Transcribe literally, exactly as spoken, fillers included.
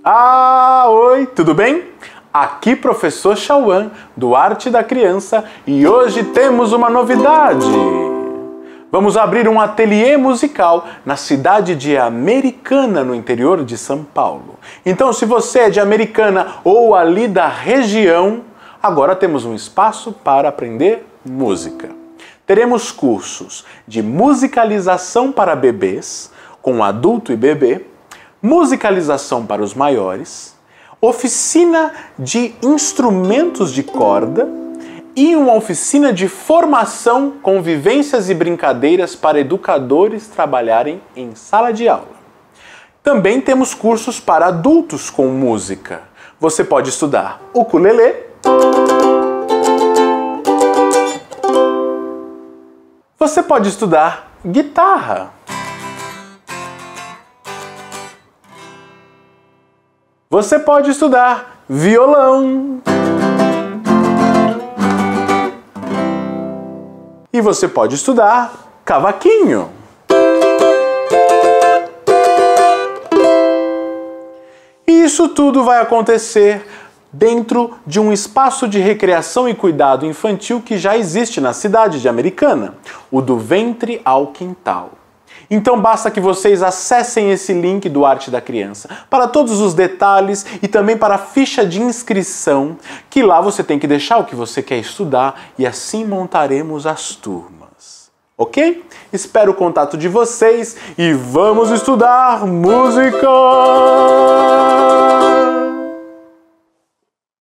Ah, oi, tudo bem? Aqui professor Chauan, do Arte da Criança, e hoje temos uma novidade. Vamos abrir um ateliê musical na cidade de Americana, no interior de São Paulo. Então, se você é de Americana ou ali da região, agora temos um espaço para aprender música. Teremos cursos de musicalização para bebês, com adulto e bebê, musicalização para os maiores, oficina de instrumentos de corda e uma oficina de formação, convivências e brincadeiras para educadores trabalharem em sala de aula. Também temos cursos para adultos com música. Você pode estudar ukulele, você pode estudar guitarra, você pode estudar violão. E você pode estudar cavaquinho. E isso tudo vai acontecer dentro de um espaço de recreação e cuidado infantil que já existe na cidade de Americana, o do Ventre ao Quintal. Então basta que vocês acessem esse link do Arte da Criança para todos os detalhes e também para a ficha de inscrição, que lá você tem que deixar o que você quer estudar e assim montaremos as turmas. Ok? Espero o contato de vocês e vamos estudar música!